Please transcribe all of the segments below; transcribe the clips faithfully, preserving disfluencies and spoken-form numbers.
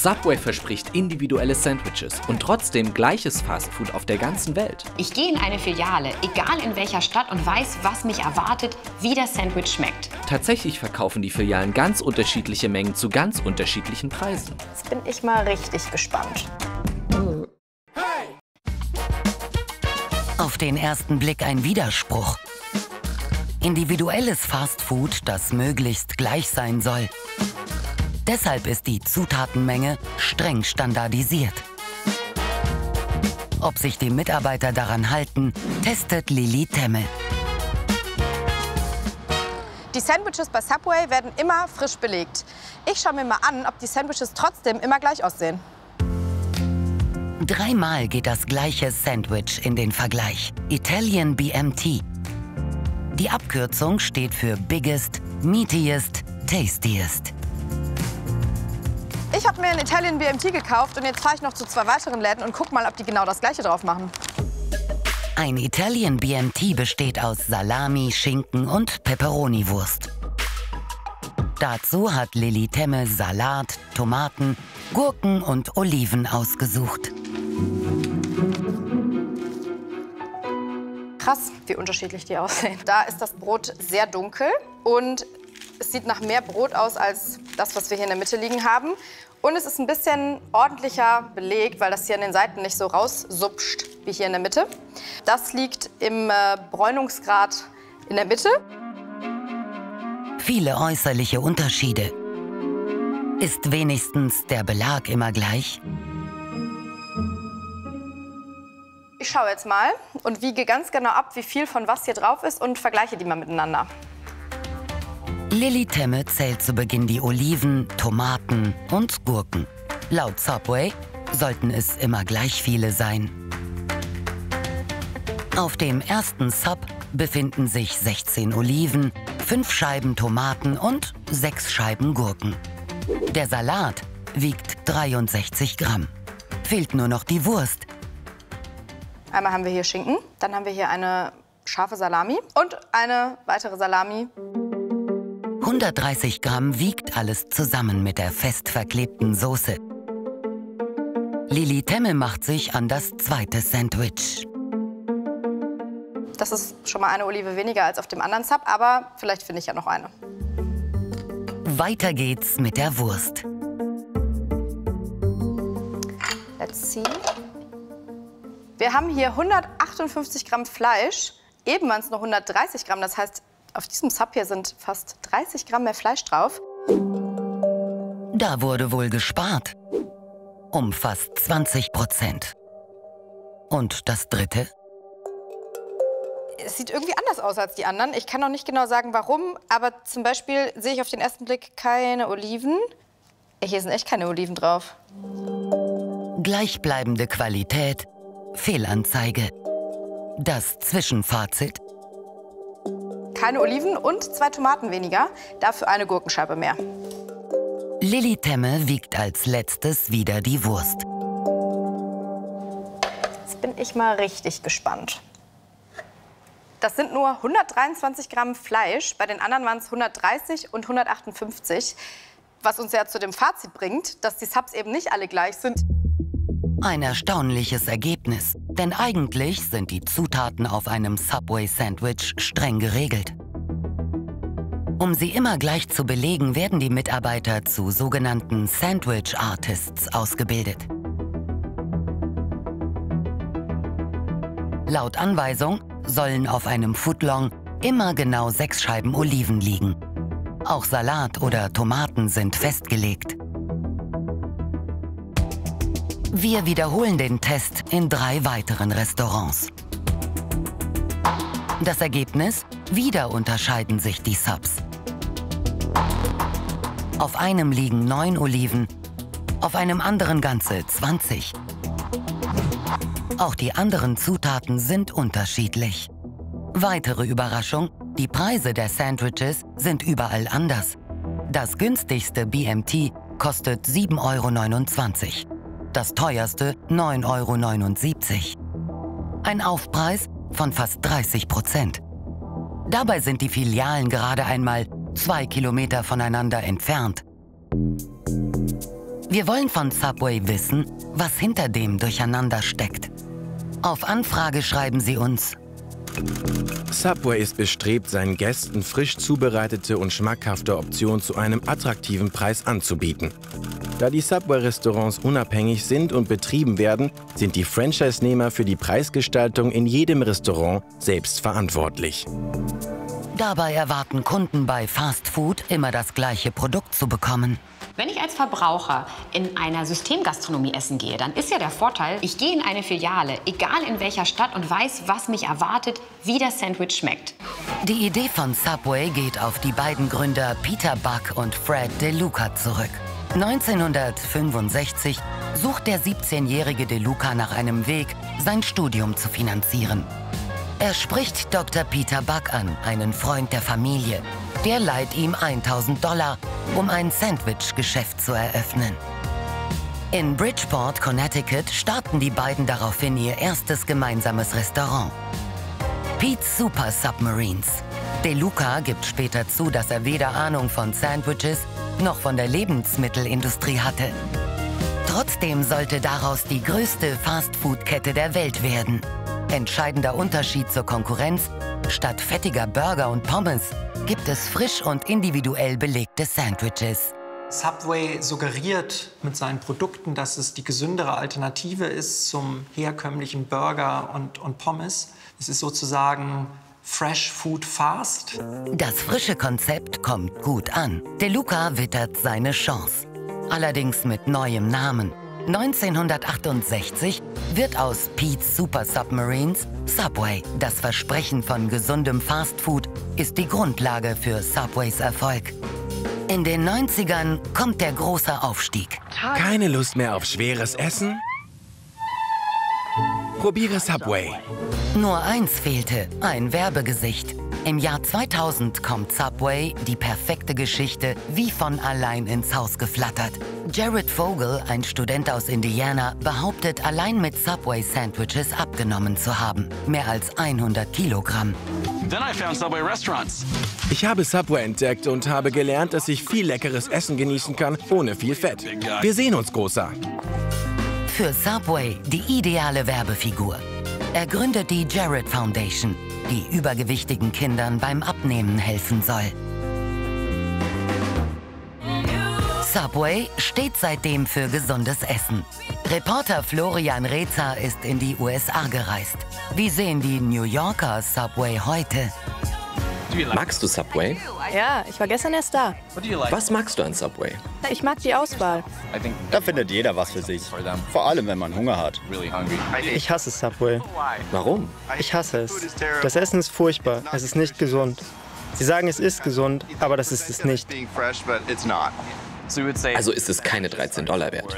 Subway verspricht individuelle Sandwiches und trotzdem gleiches Fastfood auf der ganzen Welt. Ich gehe in eine Filiale, egal in welcher Stadt, und weiß, was mich erwartet, wie das Sandwich schmeckt. Tatsächlich verkaufen die Filialen ganz unterschiedliche Mengen zu ganz unterschiedlichen Preisen. Jetzt bin ich mal richtig gespannt. Auf den ersten Blick ein Widerspruch. Individuelles Fastfood, das möglichst gleich sein soll. Deshalb ist die Zutatenmenge streng standardisiert. Ob sich die Mitarbeiter daran halten, testet Lili Temme. Die Sandwiches bei Subway werden immer frisch belegt. Ich schaue mir mal an, ob die Sandwiches trotzdem immer gleich aussehen. Dreimal geht das gleiche Sandwich in den Vergleich. Italian B M T. Die Abkürzung steht für Biggest, Meatiest, Tastiest. Ich habe mir ein Italian B M T gekauft und jetzt fahre ich noch zu zwei weiteren Läden und guck mal, ob die genau das gleiche drauf machen. Ein Italian B M T besteht aus Salami, Schinken und Pepperoni-Wurst. Dazu hat Lili Temme Salat, Tomaten, Gurken und Oliven ausgesucht. Krass, wie unterschiedlich die aussehen. Da ist das Brot sehr dunkel und es sieht nach mehr Brot aus als das, was wir hier in der Mitte liegen haben. Und es ist ein bisschen ordentlicher belegt, weil das hier an den Seiten nicht so raussupscht wie hier in der Mitte. Das liegt im äh, Bräunungsgrad in der Mitte. Viele äußerliche Unterschiede. Ist wenigstens der Belag immer gleich? Ich schaue jetzt mal und wiege ganz genau ab, wie viel von was hier drauf ist und vergleiche die mal miteinander. Lili Temme zählt zu Beginn die Oliven, Tomaten und Gurken. Laut Subway sollten es immer gleich viele sein. Auf dem ersten Sub befinden sich sechzehn Oliven, fünf Scheiben Tomaten und sechs Scheiben Gurken. Der Salat wiegt dreiundsechzig Gramm. Fehlt nur noch die Wurst. Einmal haben wir hier Schinken, dann haben wir hier eine scharfe Salami und eine weitere Salami. hundertdreißig Gramm wiegt alles zusammen mit der fest verklebten Soße. Lili Temme macht sich an das zweite Sandwich. Das ist schon mal eine Olive weniger als auf dem anderen Sub, aber vielleicht finde ich ja noch eine. Weiter geht's mit der Wurst. Let's see. Wir haben hier hundertachtundfünfzig Gramm Fleisch, eben waren es nur hundertdreißig Gramm, das heißt, auf diesem Sub hier sind fast dreißig Gramm mehr Fleisch drauf. Da wurde wohl gespart. Um fast zwanzig Prozent. Und das dritte? Es sieht irgendwie anders aus als die anderen. Ich kann noch nicht genau sagen, warum. Aber zum Beispiel sehe ich auf den ersten Blick keine Oliven. Hier sind echt keine Oliven drauf. Gleichbleibende Qualität, Fehlanzeige. Das Zwischenfazit? Keine Oliven und zwei Tomaten weniger, dafür eine Gurkenscheibe mehr. Lili Temme wiegt als letztes wieder die Wurst. Jetzt bin ich mal richtig gespannt. Das sind nur hundertdreiundzwanzig Gramm Fleisch, bei den anderen waren es hundertdreißig und hundertachtundfünfzig. Was uns ja zu dem Fazit bringt, dass die Subs eben nicht alle gleich sind. Ein erstaunliches Ergebnis, denn eigentlich sind die Zutaten auf einem Subway-Sandwich streng geregelt. Um sie immer gleich zu belegen, werden die Mitarbeiter zu sogenannten Sandwich Artists ausgebildet. Laut Anweisung sollen auf einem Footlong immer genau sechs Scheiben Oliven liegen. Auch Salat oder Tomaten sind festgelegt. Wir wiederholen den Test in drei weiteren Restaurants. Das Ergebnis? Wieder unterscheiden sich die Subs. Auf einem liegen neun Oliven, auf einem anderen ganze zwanzig. Auch die anderen Zutaten sind unterschiedlich. Weitere Überraschung, die Preise der Sandwiches sind überall anders. Das günstigste B M T kostet sieben Euro neunundzwanzig. Das teuerste neun Euro neunundsiebzig. Ein Aufpreis von fast dreißig Prozent. Dabei sind die Filialen gerade einmal zwei Kilometer voneinander entfernt. Wir wollen von Subway wissen, was hinter dem Durcheinander steckt. Auf Anfrage schreiben sie uns: Subway ist bestrebt, seinen Gästen frisch zubereitete und schmackhafte Optionen zu einem attraktiven Preis anzubieten. Da die Subway-Restaurants unabhängig sind und betrieben werden, sind die Franchise-Nehmer für die Preisgestaltung in jedem Restaurant selbst verantwortlich. Dabei erwarten Kunden bei Fast Food immer das gleiche Produkt zu bekommen. Wenn ich als Verbraucher in einer Systemgastronomie essen gehe, dann ist ja der Vorteil, ich gehe in eine Filiale, egal in welcher Stadt, und weiß, was mich erwartet, wie das Sandwich schmeckt. Die Idee von Subway geht auf die beiden Gründer Peter Buck und Fred DeLuca zurück. neunzehnhundertfünfundsechzig sucht der siebzehnjährige DeLuca nach einem Weg, sein Studium zu finanzieren. Er spricht Doktor Peter Buck an, einen Freund der Familie. Der leiht ihm tausend Dollar, um ein Sandwich-Geschäft zu eröffnen. In Bridgeport, Connecticut, starten die beiden daraufhin ihr erstes gemeinsames Restaurant. Pete's Super Submarines. DeLuca gibt später zu, dass er weder Ahnung von Sandwiches noch von der Lebensmittelindustrie hatte. Trotzdem sollte daraus die größte Fast-Food-Kette der Welt werden. Entscheidender Unterschied zur Konkurrenz: Statt fettiger Burger und Pommes gibt es frisch und individuell belegte Sandwiches. Subway suggeriert mit seinen Produkten, dass es die gesündere Alternative ist zum herkömmlichen Burger und, und Pommes. Es ist sozusagen Fresh Food Fast. Das frische Konzept kommt gut an. DeLuca wittert seine Chance. Allerdings mit neuem Namen. neunzehnhundertachtundsechzig wird aus Pete's Super Submarines Subway. Das Versprechen von gesundem Fastfood ist die Grundlage für Subways Erfolg. In den neunzigern kommt der große Aufstieg. Keine Lust mehr auf schweres Essen? Probiere Subway. Nur eins fehlte: ein Werbegesicht. Im Jahr zweitausend kommt Subway, die perfekte Geschichte, wie von allein ins Haus geflattert. Jared Vogel, ein Student aus Indiana, behauptet, allein mit Subway-Sandwiches abgenommen zu haben. Mehr als hundert Kilogramm. Then I found Subway restaurants. Ich habe Subway entdeckt und habe gelernt, dass ich viel leckeres Essen genießen kann, ohne viel Fett. Wir sehen uns, Großer. Für Subway die ideale Werbefigur. Er gründet die Jared Foundation, die übergewichtigen Kindern beim Abnehmen helfen soll. Subway steht seitdem für gesundes Essen. Reporter Florian Rezer ist in die U S A gereist. Wie sehen die New Yorker Subway heute? Magst du Subway? Ja, ich war gestern erst da. Was magst du an Subway? Ich mag die Auswahl. Da findet jeder was für sich. Vor allem, wenn man Hunger hat. Ich hasse Subway. Warum? Ich hasse es. Das Essen ist furchtbar. Es ist nicht gesund. Sie sagen, es ist gesund, aber das ist es nicht. Also ist es keine dreizehn Dollar wert.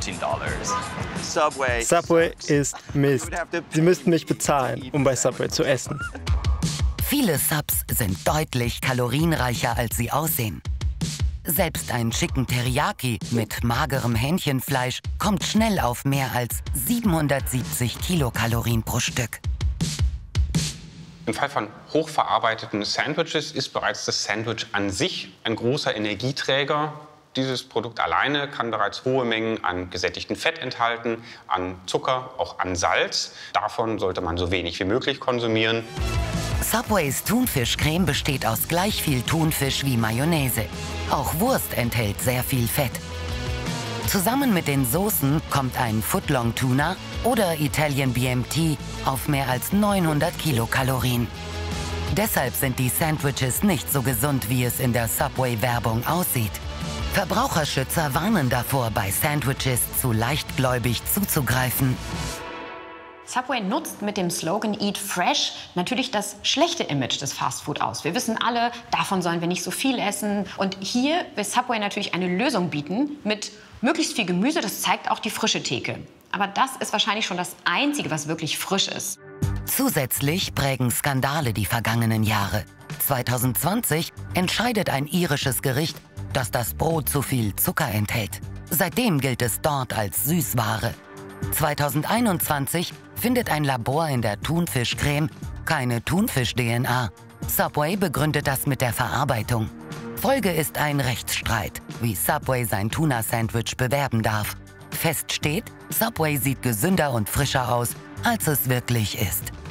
Subway ist Mist. Sie müssten mich bezahlen, um bei Subway zu essen. Viele Subs sind deutlich kalorienreicher, als sie aussehen. Selbst ein Chicken Teriyaki mit magerem Hähnchenfleisch kommt schnell auf mehr als siebenhundertsiebzig Kilokalorien pro Stück. Im Fall von hochverarbeiteten Sandwiches ist bereits das Sandwich an sich ein großer Energieträger. Dieses Produkt alleine kann bereits hohe Mengen an gesättigtem Fett enthalten, an Zucker, auch an Salz. Davon sollte man so wenig wie möglich konsumieren. Subways Thunfischcreme besteht aus gleich viel Thunfisch wie Mayonnaise. Auch Wurst enthält sehr viel Fett. Zusammen mit den Soßen kommt ein Footlong Tuna oder Italian B M T auf mehr als neunhundert Kilokalorien. Deshalb sind die Sandwiches nicht so gesund, wie es in der Subway-Werbung aussieht. Verbraucherschützer warnen davor, bei Sandwiches zu leichtgläubig zuzugreifen. Subway nutzt mit dem Slogan Eat Fresh natürlich das schlechte Image des Fastfood aus. Wir wissen alle, davon sollen wir nicht so viel essen. Und hier will Subway natürlich eine Lösung bieten mit möglichst viel Gemüse. Das zeigt auch die frische Theke. Aber das ist wahrscheinlich schon das Einzige, was wirklich frisch ist. Zusätzlich prägen Skandale die vergangenen Jahre. zweitausendzwanzig entscheidet ein irisches Gericht, dass das Brot zu viel Zucker enthält. Seitdem gilt es dort als Süßware. zweitausendeinundzwanzig findet ein Labor in der Thunfischcreme keine Thunfisch-D N A. Subway begründet das mit der Verarbeitung. Folge ist ein Rechtsstreit, wie Subway sein Tuna-Sandwich bewerben darf. Fest steht, Subway sieht gesünder und frischer aus, als es wirklich ist.